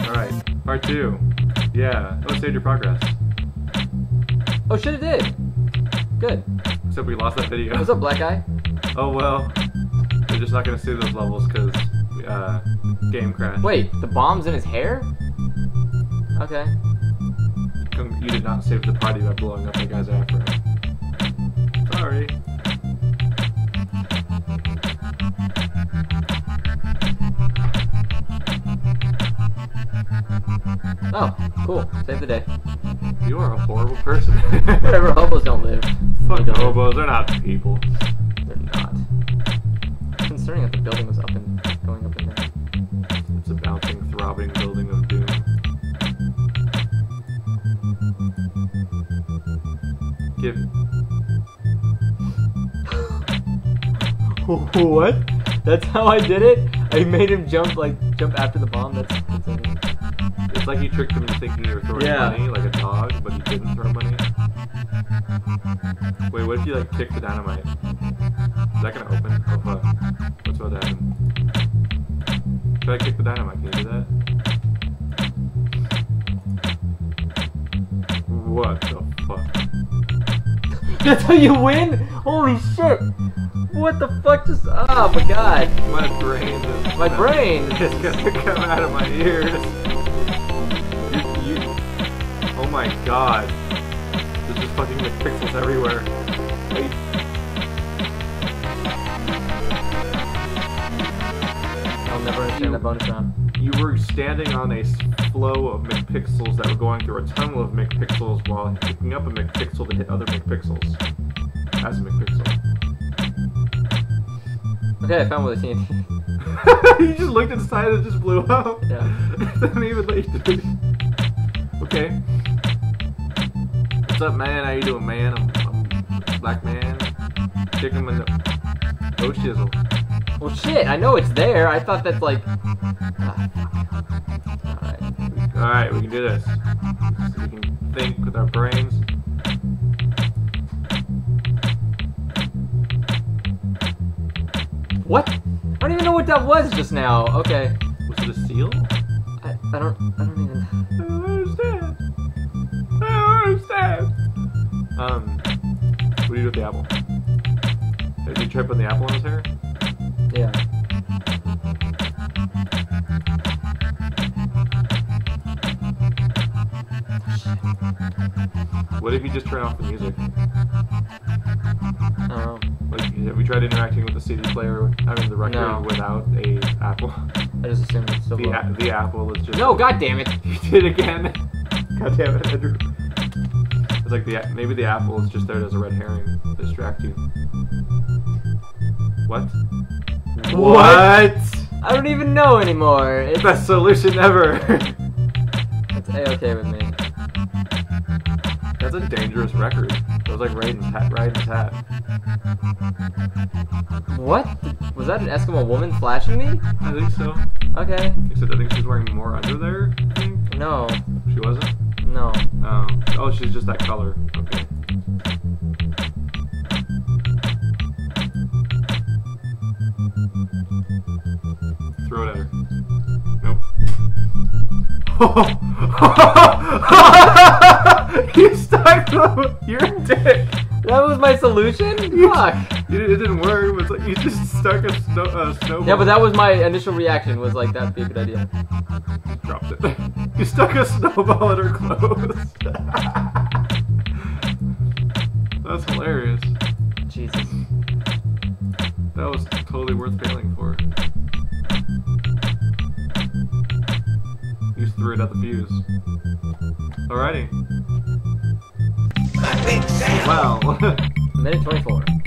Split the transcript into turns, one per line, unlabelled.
Alright, part 2. Yeah. Oh, it saved your progress.
Oh shit, it did! Good.
Except we lost that video.
What's up, black guy?
Oh well. We're just not gonna save those levels because game crash.
Wait, the bomb's in his hair? Okay.
You did not save the party by blowing up the guy's afro. Sorry.
Oh, cool. Save the day.
You are a horrible person.
Whatever, hobos don't live.
Fuck the hobos, they're not people.
They're not. Considering that the building was up and going up and down.
It's a bouncing, throbbing building of doom. Give.
What? That's how I did it? I made him jump after the bomb? That's it.
It's like you tricked him into thinking you were throwing money, like a dog, but you didn't throw money. Wait, what if you like kick the dynamite? Is that gonna open? Oh fuck. What's about to happen? Should I kick the dynamite? Can you do that? What the fuck?
That's how you win? Holy shit! What the fuck just... Oh my god.
My brain is...
My brain?
It's gonna come out of my ears. Oh my god. There's just fucking McPixels everywhere. Wait.
I'll never understand that bonus round.
You were standing on a flow of McPixels that were going through a tunnel of McPixels while picking up a McPixel to hit other McPixels. As a McPixel.
Okay, I found where the TNT.
You just looked inside and it just blew up.
Yeah.
It didn't even let you do it. Okay. What's up, man? How you doing, man? I'm a black man. Kick him in the... Oh, shizzle.
Well, shit, I know it's there. I thought that's like... Alright.
Alright, we can do this. We can think with our brains.
What? I don't even know what that was just now. Okay.
Was it a seal?
I don't even...
I don't understand. I don't understand. What do you do with the apple? Did you try putting the apple in his hair?
Yeah.
What if you just turn off the music?
I don't know.
Like, have you tried interacting with the CD player, the record, without a apple?
I just assumed it's still
the apple is just...
No, god damn it!
You did it again! God damn it, Andrew. It's like maybe the apple is just there as a red herring to distract you. What? What?
I don't even know anymore. It's
best solution ever.
It's A-okay with me.
That's a dangerous record. That was like Raiden's hat.
What? Was that an Eskimo woman flashing me?
I think so.
Okay.
Except I think she's wearing more under there, I think.
No.
She wasn't?
No.
Oh. Oh, she's just that color. Okay. Throw it at her. Nope. You stuck the... You're a dick.
That was my solution? Fuck.
It didn't work. It was like you just stuck a snowball.
Yeah, but that was my initial reaction. Was like, that'd be a good idea.
Dropped it. You stuck a snowball in her clothes. That's hilarious.
Jesus.
That was totally worth failing for. You just threw it at the fuse. Alrighty. Wow.
Minute 24.